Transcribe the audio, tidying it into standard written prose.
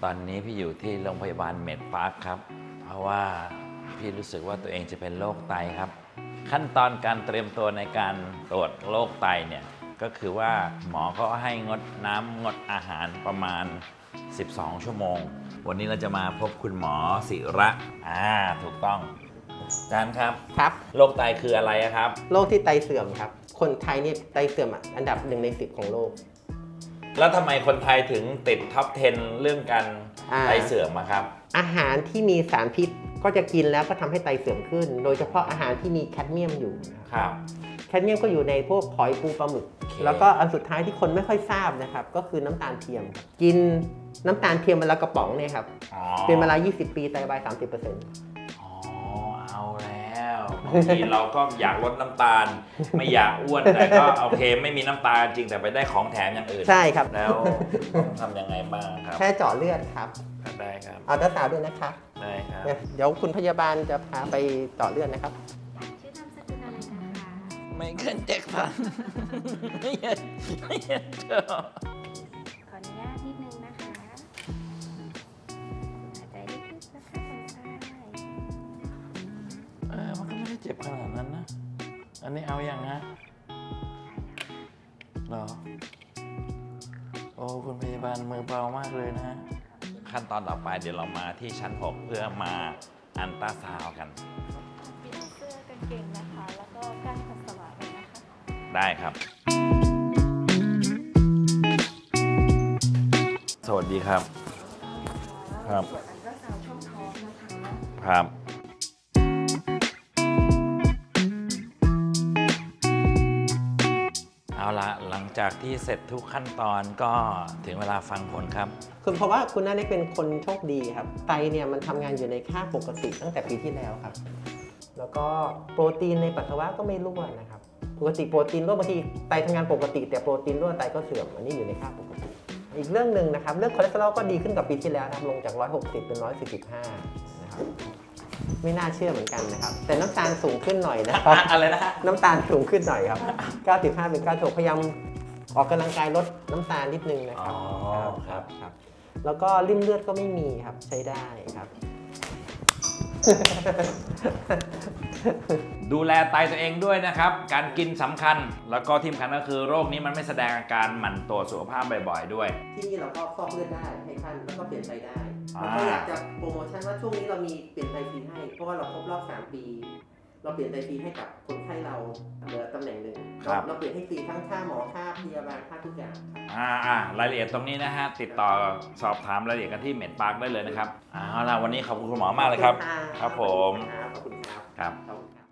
ตอนนี้พี่อยู่ที่โรงพยาบาลเมดปาร์คครับเพราะว่าพี่รู้สึกว่าตัวเองจะเป็นโรคไตครับขั้นตอนการเตรียมตัวในการตรวจโรคไตเนี่ยก็คือว่าหมอเขาให้งดน้ำงดอาหารประมาณ12 ชั่วโมงวันนี้เราจะมาพบคุณหมอศิระถูกต้องอาจารย์ครับครับโรคไตคืออะไรครับโรคที่ไตเสื่อมครับคนไทยเนี่ยไตเสื่อมอันดับ1 ใน 10ของโลกแล้วทำไมคนไทยถึงติดท็อป 10 เรื่องการไตเสื่อมครับอาหารที่มีสารพิษก็จะกินแล้วก็ทำให้ไตเสื่อมขึ้นโดยเฉพาะอาหารที่มีแคดเมียมอยู่ครับแคดเมียมก็อยู่ในพวกหอยปูปลาหมึกแล้วก็อันสุดท้ายที่คนไม่ค่อยทราบนะครับก็คือน้ำตาลเทียมกินน้ำตาลเทียมมาแล้วกระป๋องเนี่ยครับเป็นเวลา20 ปีไตวาย 30% เอาแล้วบางทีเราก็อยากลดน้ำตาลไม่อยากอ้วนแต่ก็โอเคไม่มีน้ำตาลจริงแต่ไปได้ของแถมอย่างอื่นใช่ครับแล้วต้องทำยังไงบ้างครับแค่เจาะเลือดครับได้ครับเอาตราซาวด์ด้วยนะคะได้ครับเดี๋ยวคุณพยาบาลจะพาไปเจาะเลือดนะครับชื่อนามสกุลอะไรนะคะไม่เกิน7,000ไม่เห็นเจอขออนุญาตนิดนึงนะคะหายใจลึกๆนะคะผ่อนคลายมันก็ไม่ได้เจ็บขนาดนั้นนะอันนี้เอาอย่างนะหรอโอ้คุณพยาบาลมือเบามากเลยนะขั้นตอนต่อไปเดี๋ยวเรามาที่ชั้น 6เพื่อมาอัลตราซาวด์กันปิดเสื้อกางเกงนะคะแล้วก็กั้นปัสสาวะไว้นะคะได้ครับสวัสดีครับครับตรวจอัลตราซาวด์ช่องท้องนะคะครับเอาละหลังจากที่เสร็จทุกขั้นตอนก็ถึงเวลาฟังผลครับคือเพราะว่าคุณน่าได้เป็นคนโชคดีครับไตเนี่ยมันทำงานอยู่ในค่าปกติตั้งแต่ปีที่แล้วครับแล้วก็โปรตีนในปัสสาวะก็ไม่รั่วนะครับปกติโปรตีนรั่วบางทีไตทำงานปกติแต่โปรตีนรั่วไตก็เสื่อมอันนี้อยู่ในค่าปกติอีกเรื่องหนึ่งนะครับเรื่องคอเลสเตอรอลก็ดีขึ้นกับปีที่แล้วนะครับลงจาก160เป็น145นะครับไม่น่าเชื่อเหมือนกันนะครับแต่น้ำตาลสูงขึ้นหน่อยนะครับอะไรนะน้ำตาลสูงขึ้นหน่อยครับ95เป็น96พยายามออกกำลังกายลดน้ำตาลนิดนึงนะครับครับแล้วก็ริ่มเลือดก็ไม่มีครับใช้ได้ครับดูแลไตตัวเองด้วยนะครับการกินสำคัญแล้วก็ที่สำคัญก็คือโรคนี้มันไม่แสดงอาการหมั่นตรวจสุขภาพบ่อยๆด้วยที่นี่เราก็ฟอกเลือดได้ให้ท่านแล้วก็เปลี่ยนไตได้เราก็อยากจะโปรโมชั่นว่าช่วงนี้เรามีเปลี่ยนไตฟรีให้เพราะว่าเราครบรอบ3 ปีเราเปลี่ยนไตฟรีให้กับคนไข้เราเหลือตำแหน่งหนึ่งเราเปลี่ยนให้ฟรีทั้งค่าหมอค่าพยาบาลค่าทุกอย่างรายละเอียดตรงนี้นะฮะติดต่อสอบถามรายละเอียดกันที่เมดปาร์คได้เลยนะครับเอาล่ะวันนี้ขอบคุณคุณหมอมากเลยครับครับผมขอบคุณครับครับ